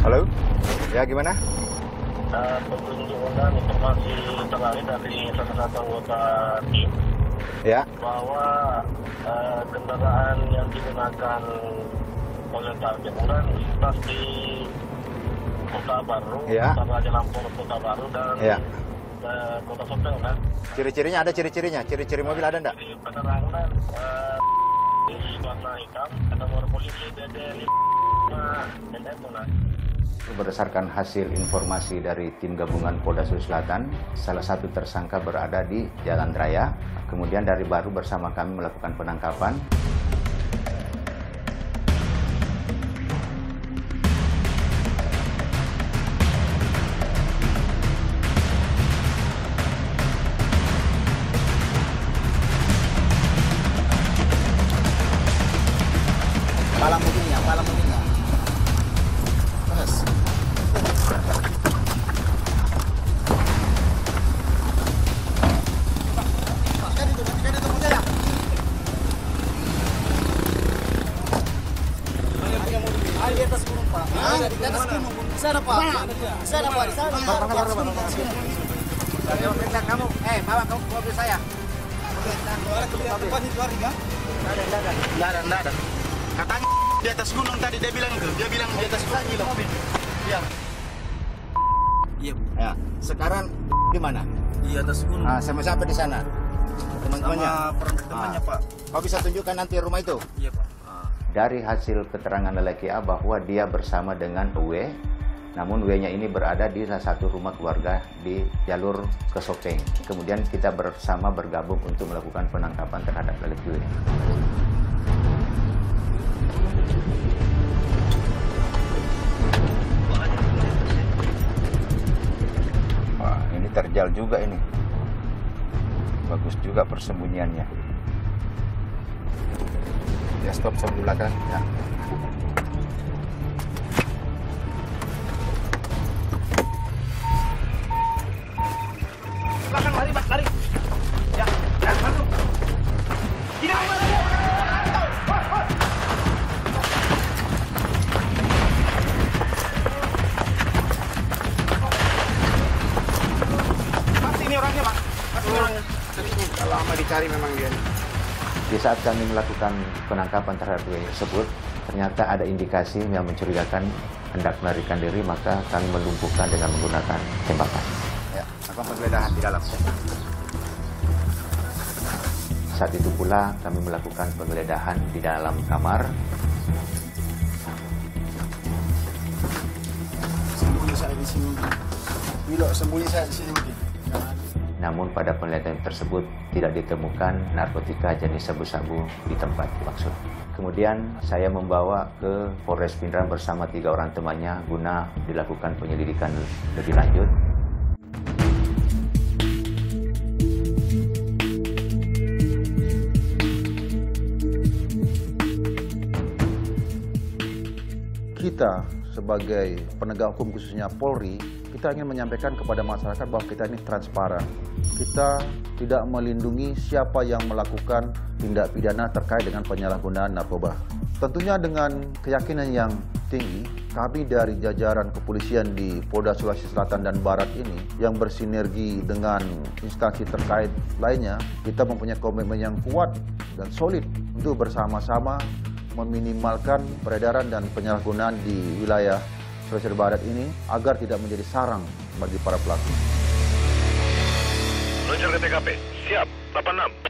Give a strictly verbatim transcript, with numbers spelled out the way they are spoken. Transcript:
Halo? Ya, gimana? Uh, petunjukkan informasi terakhir dari salah satu anggota tim Ya. bahwa uh, kendaraan yang digunakan oleh target orang lintas di Kota Baru, Ya. Kota Raja Lampung, Kota Baru dan Ya. uh, Kota Sopeng, kan? Ciri-cirinya ada ciri-cirinya? Ciri-ciri mobil ada enggak? Di penerangan uh, di warna hitam, ada nomor polisi D D lima dan itu, nah. Berdasarkan hasil informasi dari tim gabungan Polda Sulawesi Selatan, salah satu tersangka berada di Jalan Raya. Kemudian dari Baru bersama kami melakukan penangkapan. Pala mobilnya, pala mobilnya. Terus. Kan itu, kan itu mobilnya. Ada di atas gunung, Pak. Ada di atas gunung. Di sana, Pak. Di sana, Pak. Di sana. Saya minta kamu, eh, bawa kamu ke mobil saya. Ada tempat itu hari, kan? Enggak ada, enggak ada. Enggak ada, enggak ada. Katanya di atas gunung tadi dia bilang itu, dia bilang di atas gunung mobil. Iya. Iya, Ya. Sekarang di mana? di atas gunung. Ah, sama siapa di sana? Teman-temannya. Sama temannya, Ah. Pak. Kau bisa tunjukkan nanti rumah itu? Iya, Pak. Dari hasil keterangan lelaki A bahwa dia bersama dengan W, namun W-nya ini berada di salah satu rumah keluarga di jalur ke Sopeng. Kemudian kita bersama bergabung untuk melakukan penangkapan terhadap lelaki W. Wah, ini terjal juga ini. Bagus juga persembunyiannya. Ya, stop sebelum belakang. Ya. Belakang lari, Pak, lari. Ya, ya, masuk. Tidak mau lari. Pasti ini orangnya, Pak. Pasti ini orangnya. Kalau lama dicari memang dia. Di saat kami melakukan penangkapan terhadap W tersebut, ternyata ada indikasi yang mencurigakan hendak melarikan diri, maka kami melumpuhkan dengan menggunakan tembakan. Ya, lakukan penggeledahan di dalam. Saat itu pula kami melakukan penggeledahan di dalam kamar. Sembunyi saya di sini. Wilok sembunyi saya di sini mungkin. Namun pada penelitian tersebut tidak ditemukan narkotika jenis sabu-sabu di tempat dimaksud. Kemudian saya membawa ke Polres Pindrang bersama tiga orang temannya guna dilakukan penyelidikan lebih lanjut. Kita sebagai penegak hukum khususnya Polri, kita ingin menyampaikan kepada masyarakat bahwa kita ini transparan. Kita tidak melindungi siapa yang melakukan tindak pidana terkait dengan penyalahgunaan narkoba. Tentunya dengan keyakinan yang tinggi, kami dari jajaran kepolisian di Polda Sulawesi Selatan dan Barat ini yang bersinergi dengan instansi terkait lainnya, kita mempunyai komitmen yang kuat dan solid untuk bersama-sama meminimalkan peredaran dan penyalahgunaan di wilayah Sulawesi Barat ini agar tidak menjadi sarang bagi para pelaku. Luncur ke T K P. Siap, delapan enam.